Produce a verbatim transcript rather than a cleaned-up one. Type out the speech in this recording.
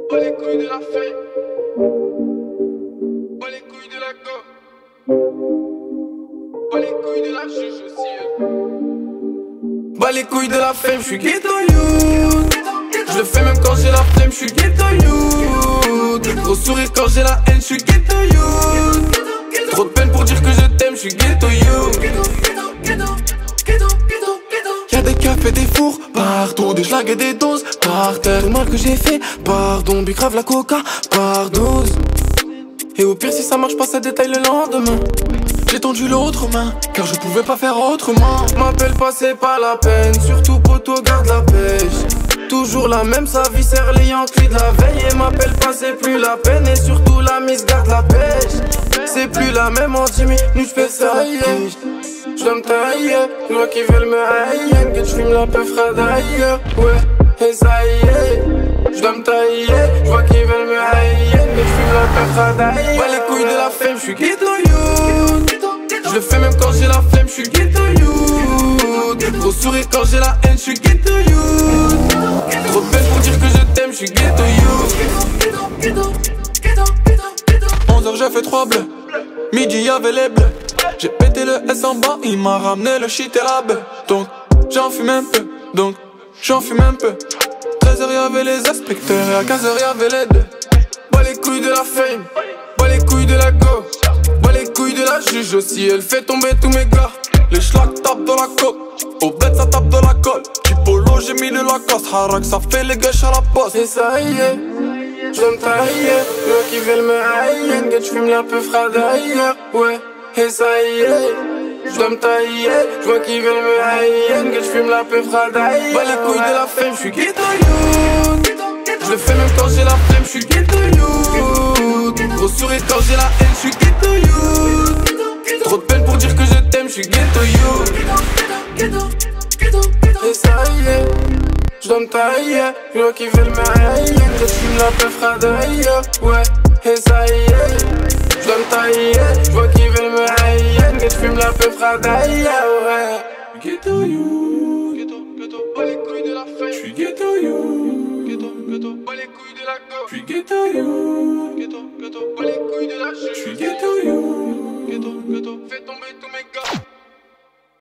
Pas les couilles de la fame. Pas les couilles de la go. Pas les couilles de la juge aussi. Pas les couilles de la fame, j'suis ghetto youth. Je le fais même quand j'ai la flemme, j'suis ghetto youth. Gros sourire quand j'ai la haine, j'suis ghetto youth. Trop de peine pour dire que je t'aime, j'suis ghetto youth. Y'a des cafés, des fours, partout, des schlags et des doses par terre. Tout le mal que j'ai fait, pardon, bicrave la coca, par douze. Et au pire si ça marche pas, ça détaille le lendemain. J'ai tendu l'autre main, car je pouvais pas faire autrement. M'appelle pas, c'est pas la peine, surtout poto garde la pêche. Toujours la même, sa vie serre les Yankees de la veille. Et m'appelle pas, c'est plus la peine, et surtout la mise garde la pêche. C'est plus la même, en dix minutes j'fais ça, yeah. J'dois me tailler, moi qui veulent me haïr, que j'fume la peu frais d'ailleurs, ouais, et ça y est. J'dois me tailler, j'vois qu'ils veulent me haïr, que j'fume la peu frais d'ailleurs. Ouais, les couilles de la fame, j'suis ghetto youth. J'le fais même quand j'ai la flemme, j'suis ghetto youth. Gros sourire quand j'ai la haine, j'suis ghetto youth. Trop de peine pour dire que je t'aime, j'suis ghetto youth. onze heures j'ai fait trois bleus, midi y'avait les bleus. J'ai pété le S en bas, il m'a ramené le shit et la bœuf. Donc j'en fume un peu, donc j'en fume un peu. treize heures y'avait les inspecteurs et à quinze heures y'avait les deux. Bois les couilles de la fame, bois les couilles de la go. Bois les couilles de la juge aussi, elle fait tomber tous mes gars. Les schlags tapent dans la coque, au bête ça tape dans la colle. Du polo j'ai mis le Lacoste, harak ça fait les gâches à la poste. Et ça y est, j'dois me tailler, moi qui veulent me haïr, que j'fume la peu frais d'ailleurs, ouais. Et ça y est, j'dois me tailler, j'vois qu'ils veulent me haïr, que j'fume la peu frais d'ailleurs. Bah les couilles de la fame, j'suis ghetto youth. J'le fais même quand j'ai la flemme, j'suis ghetto youth. Gros sourire quand j'ai la haine, j'suis ghetto youth. Trop de peine pour dire que je t'aime, j'suis ghetto youth. Et ça y est, j'dois me tailler, j'vois qu'ils veulent me haïr, que j'fume la peu frais d'ailleurs, ouais. Et ça y est, j'dois me tailler, j'vois qu'ils veulent me haïr, que j'fume la peu frais d'ailleurs, ouais. Ghetto you, ghetto, ghetto, pas les couilles de la fame. J'suis ghetto you, ghetto, ghetto, pas les couilles de la go. J'suis ghetto you, ghetto, ghetto, pas les couilles de la juge. J'suis ghetto you, ghetto, ghetto, fais tomber tous mes gars.